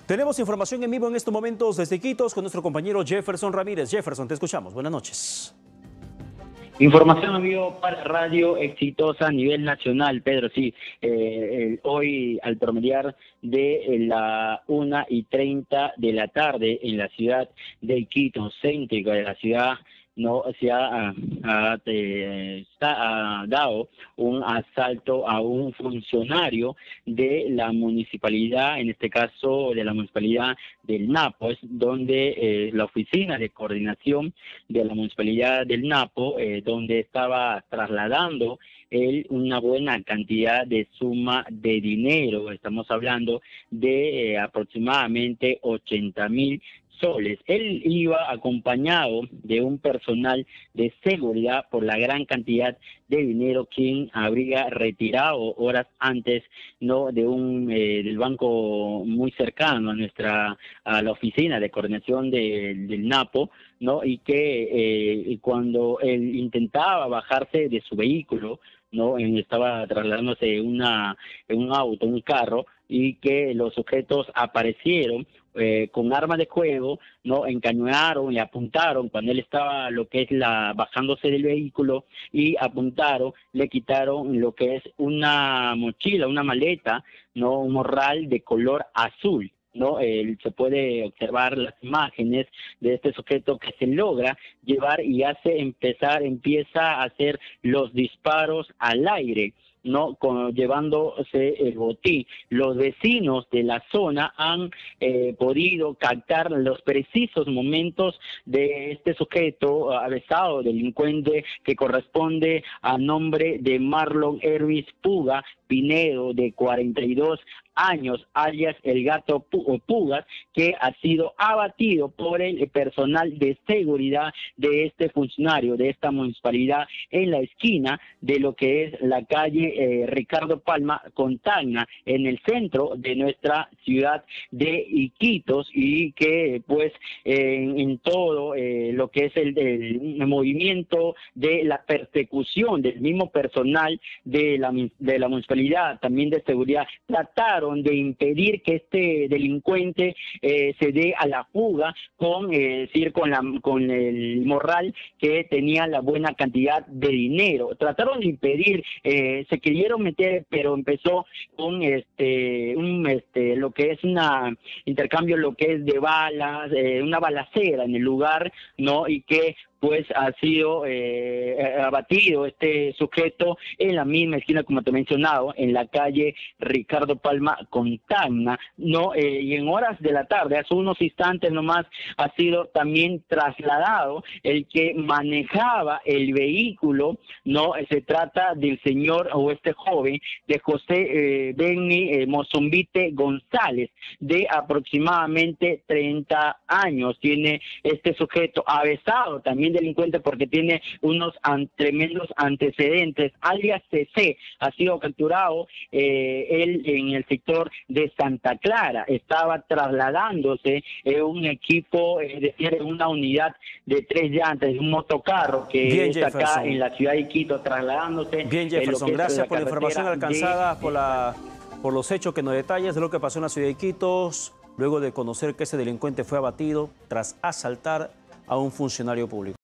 Tenemos información en vivo en estos momentos desde Iquitos con nuestro compañero Jefferson Ramírez. Jefferson, te escuchamos. Buenas noches. Información en vivo para Radio Exitosa a nivel nacional, Pedro. Sí, hoy al promediar de la 1:30 de la tarde en la ciudad de Iquitos, céntrica de la ciudad, no se ha dado un asalto a un funcionario de la municipalidad, en este caso de la municipalidad del Napo, es donde la oficina de coordinación de la municipalidad del Napo, donde estaba trasladando él una buena cantidad de suma de dinero. Estamos hablando de aproximadamente 80.000 soles. Él iba acompañado de un personal de seguridad por la gran cantidad de dinero quien habría retirado horas antes, no, de un del banco muy cercano a la oficina de coordinación del Napo, no, y que cuando él intentaba bajarse de su vehículo, no, estaba trasladándose en un auto, un carro, y que los sujetos aparecieron con armas de fuego, no, encañonaron y apuntaron cuando él estaba bajándose del vehículo, y apuntaron, le quitaron lo que es una mochila, una maleta, no, un morral de color azul. ¿No? Se puede observar las imágenes de este sujeto que se logra llevar y empieza a hacer los disparos al aire, ¿no? Llevándose el botín. Los vecinos de la zona han podido captar los precisos momentos de este sujeto avesado, delincuente, que corresponde a nombre de Marlon Ervis Puga Pinedo, de 42 años, alias el Gato Pugas, que ha sido abatido por el personal de seguridad de este funcionario, de esta municipalidad, en la esquina de lo que es la calle Ricardo Palma con Tacna, en el centro de nuestra ciudad de Iquitos, y que pues en todo lo que es el movimiento de la persecución del mismo personal de la municipalidad, también de seguridad, trataron de impedir que este delincuente se dé a la fuga con el morral que tenía la buena cantidad de dinero. Trataron de impedir, se quisieron meter, pero empezó con lo que es una intercambio, lo que es de balas, una balacera en el lugar, ¿no? Y que pues ha sido abatido este sujeto en la misma esquina, como te he mencionado, en la calle Ricardo Palma con Tacna, ¿no? Y en horas de la tarde, hace unos instantes nomás, ha sido también trasladado el que manejaba el vehículo, ¿no? Se trata del señor o este joven de José Benny Mozumbite González, de aproximadamente 30 años. Tiene este sujeto avesado también delincuente porque tiene unos tremendos antecedentes, alias CC, ha sido capturado él en el sector de Santa Clara. Estaba trasladándose un equipo, es decir, una unidad de 3 llantas, un motocarro que Bien, está Jefferson. acá en la ciudad de Iquitos, trasladándose. Bien, Jefferson, gracias por la información alcanzada, por los hechos que nos detallas de lo que pasó en la ciudad de Iquitos, luego de conocer que ese delincuente fue abatido tras asaltar a un funcionario público.